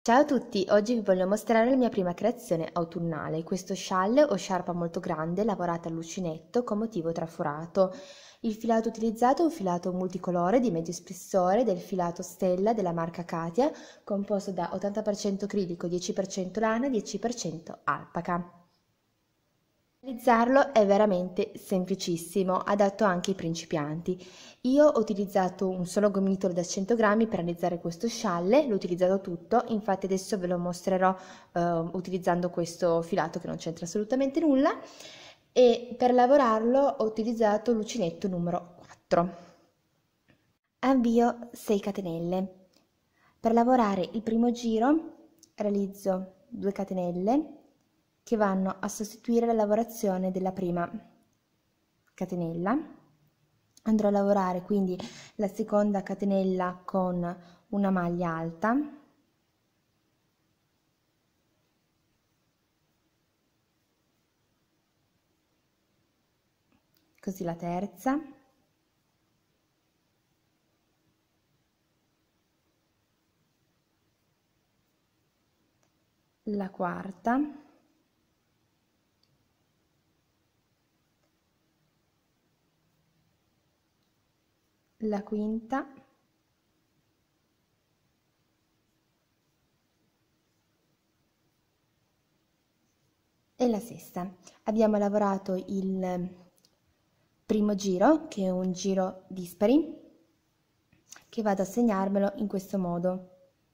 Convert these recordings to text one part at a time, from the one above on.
Ciao a tutti, oggi vi voglio mostrare la mia prima creazione autunnale, questo scialle o sciarpa molto grande lavorata all'uncinetto con motivo traforato. Il filato utilizzato è un filato multicolore di medio spessore del filato Stella della marca Katia, composto da 80% acrilico, 10% lana e 10% alpaca. Realizzarlo è veramente semplicissimo, adatto anche ai principianti. Io ho utilizzato un solo gomitolo da 100 grammi per realizzare questo scialle, l'ho utilizzato tutto, infatti adesso ve lo mostrerò utilizzando questo filato che non c'entra assolutamente nulla, e per lavorarlo ho utilizzato l'uncinetto numero 4. Avvio 6 catenelle. Per lavorare il primo giro realizzo 2 catenelle che vanno a sostituire la lavorazione della prima catenella. Andrò a lavorare quindi la seconda catenella con una maglia alta, così la terza, la quarta, la quinta, e la sesta. Abbiamo lavorato il primo giro, che è un giro dispari, che vado a segnarmelo in questo modo.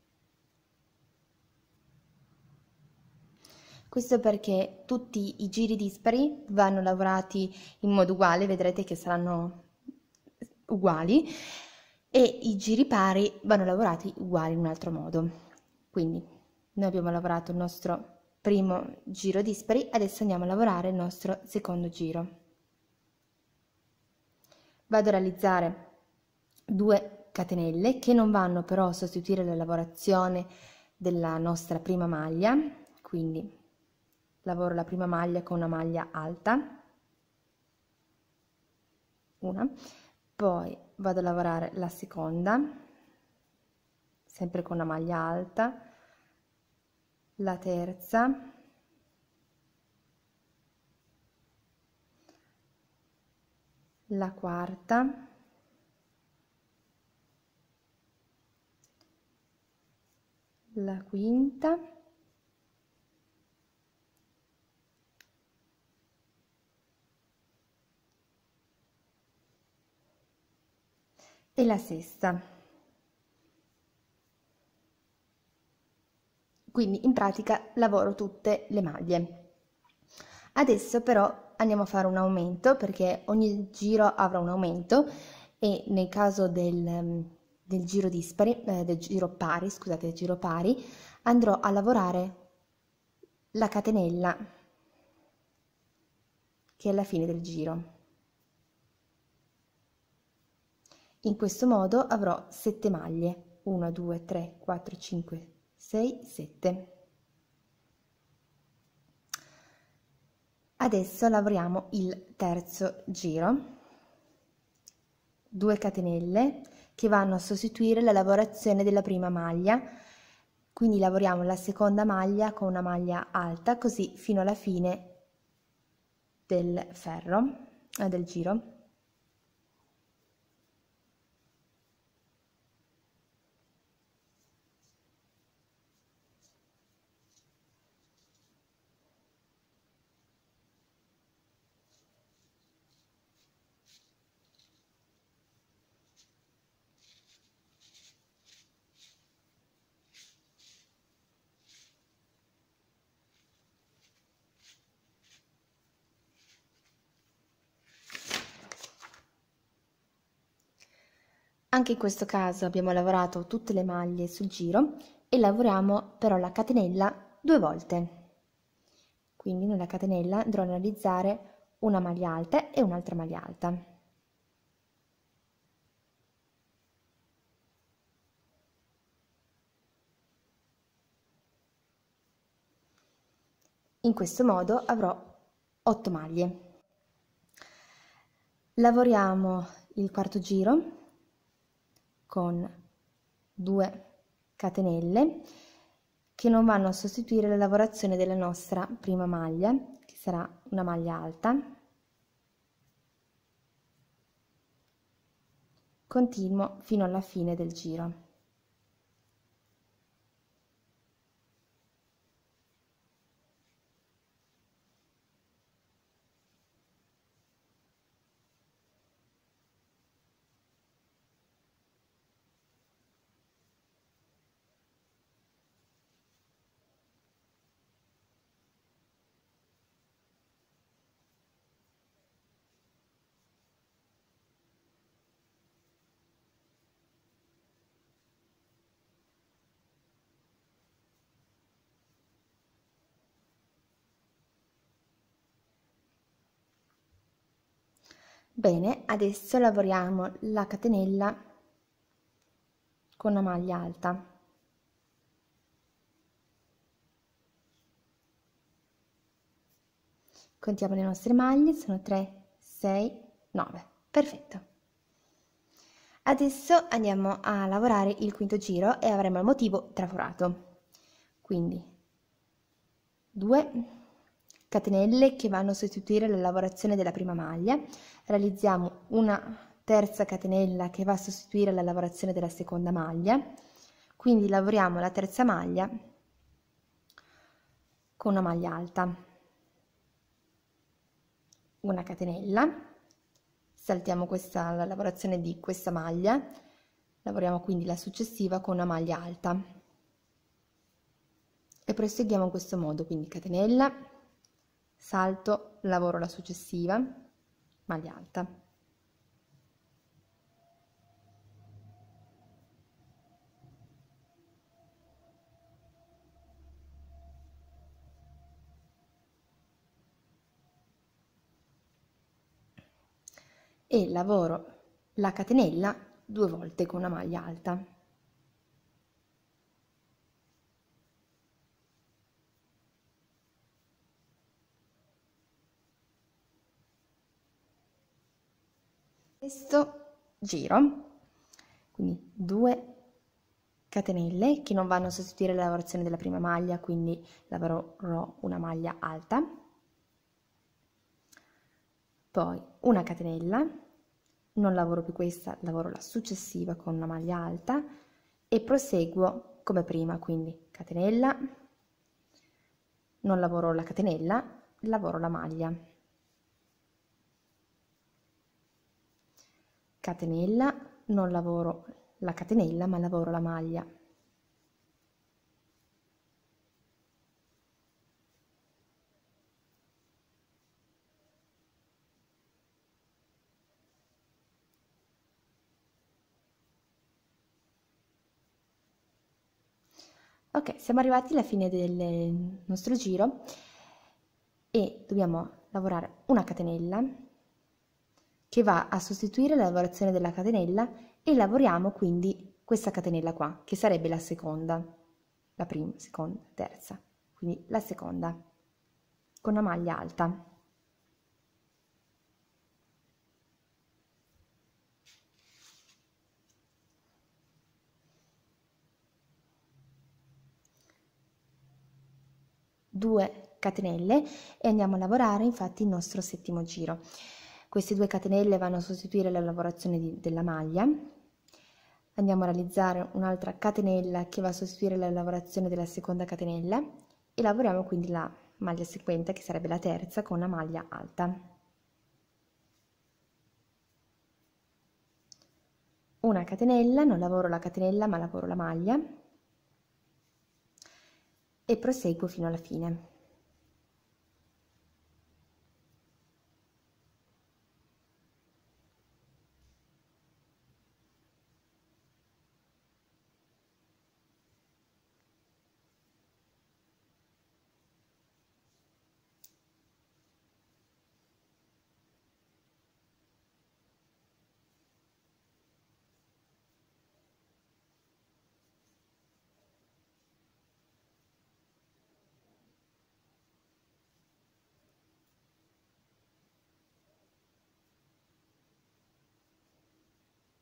Questo perché tutti i giri dispari vanno lavorati in modo uguale, vedrete che saranno uguali, e i giri pari vanno lavorati uguali in un altro modo. Quindi noi abbiamo lavorato il nostro primo giro dispari, adesso andiamo a lavorare il nostro secondo giro. Vado a realizzare 2 catenelle che non vanno però a sostituire la lavorazione della nostra prima maglia, quindi lavoro la prima maglia con una maglia alta, una, poi vado a lavorare la seconda, sempre con una maglia alta, la terza, la quarta, la quinta, e la sesta. Quindi in pratica lavoro tutte le maglie. Adesso però andiamo a fare un aumento perché ogni giro avrà un aumento e nel caso del giro dispari, del giro pari, scusate, del giro pari, andrò a lavorare la catenella che è alla fine del giro. In questo modo avrò 7 maglie, 1, 2, 3, 4, 5, 6, 7. Adesso lavoriamo il terzo giro, 2 catenelle che vanno a sostituire la lavorazione della prima maglia, quindi lavoriamo la seconda maglia con una maglia alta, così fino alla fine del ferro, del giro. Anche in questo caso abbiamo lavorato tutte le maglie sul giro e lavoriamo però la catenella 2 volte. Quindi nella catenella andrò a realizzare una maglia alta e un'altra maglia alta. In questo modo avrò 8 maglie. Lavoriamo il quarto giro con 2 catenelle che non vanno a sostituire la lavorazione della nostra prima maglia, che sarà una maglia alta. Continuo fino alla fine del giro. Bene, adesso lavoriamo la catenella con una maglia alta. Contiamo le nostre maglie, sono 3, 6, 9. Perfetto. Adesso andiamo a lavorare il quinto giro e avremo il motivo traforato. Quindi 2 catenelle che vanno a sostituire la lavorazione della prima maglia, realizziamo una terza catenella che va a sostituire la lavorazione della seconda maglia, quindi lavoriamo la terza maglia con una maglia alta, una catenella, saltiamo la lavorazione di questa maglia, lavoriamo quindi la successiva con una maglia alta e proseguiamo in questo modo, quindi catenella, salto, lavoro la successiva, maglia alta. E lavoro la catenella 2 volte con una maglia alta. Questo giro, quindi 2 catenelle che non vanno a sostituire la lavorazione della prima maglia, quindi lavorerò una maglia alta, poi una catenella, non lavoro più questa, lavoro la successiva con una maglia alta e proseguo come prima, quindi catenella, non lavoro la catenella, lavoro la maglia, catenella, non lavoro la catenella ma lavoro la maglia, ok, siamo arrivati alla fine del nostro giro e dobbiamo lavorare una catenella che va a sostituire la lavorazione della catenella e lavoriamo quindi questa catenella qua, che sarebbe la seconda, la prima, seconda, terza, quindi la seconda, con una maglia alta. Due catenelle e andiamo a lavorare infatti il nostro settimo giro. Queste 2 catenelle vanno a sostituire la lavorazione della maglia, andiamo a realizzare un'altra catenella che va a sostituire la lavorazione della seconda catenella e lavoriamo quindi la maglia seguente che sarebbe la terza con una maglia alta. Una catenella, non lavoro la catenella ma lavoro la maglia e proseguo fino alla fine.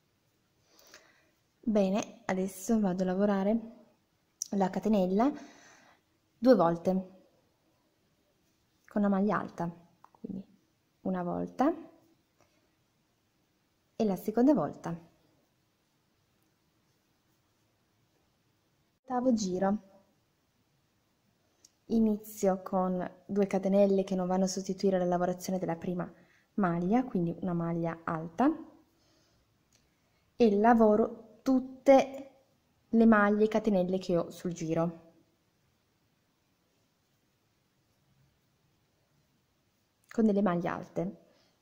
Bene, adesso vado a lavorare la catenella 2 volte con una maglia alta, quindi una volta e la seconda volta. Ottavo giro. Inizio con 2 catenelle che non vanno a sostituire la lavorazione della prima maglia, quindi una maglia alta, e lavoro tutte le maglie catenelle che ho sul giro. Con delle maglie alte.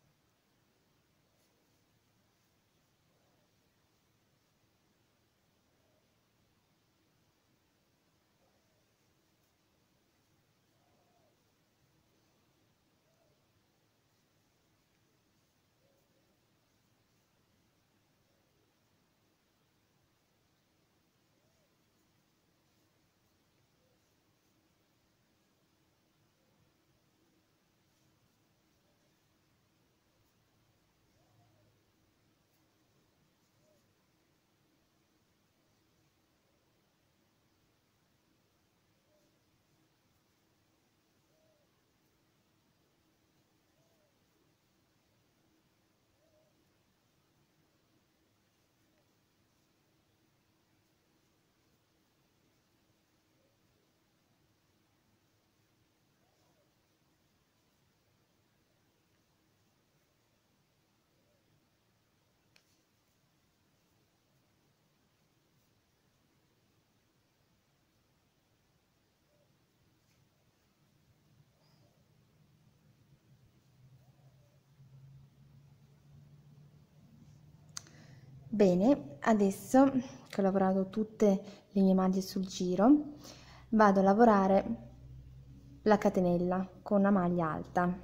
Bene, adesso che ho lavorato tutte le mie maglie sul giro, vado a lavorare la catenella con una maglia alta.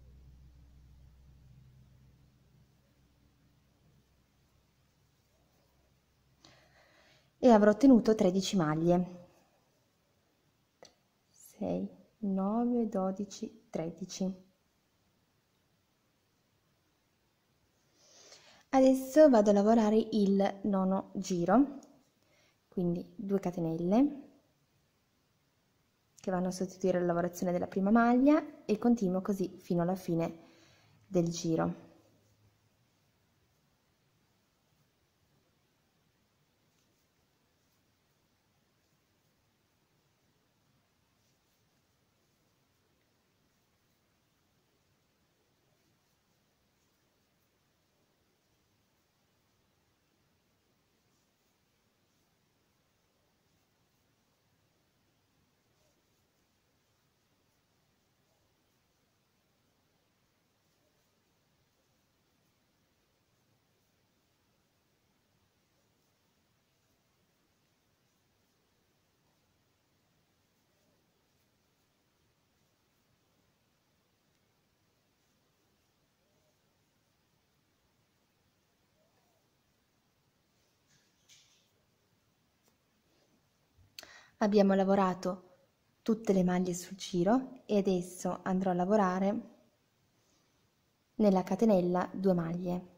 E avrò ottenuto 13 maglie. 6, 9, 12, 13. Adesso vado a lavorare il nono giro, quindi 2 catenelle che vanno a sostituire la lavorazione della prima maglia e continuo così fino alla fine del giro. Abbiamo lavorato tutte le maglie sul giro e adesso andrò a lavorare nella catenella 2 maglie.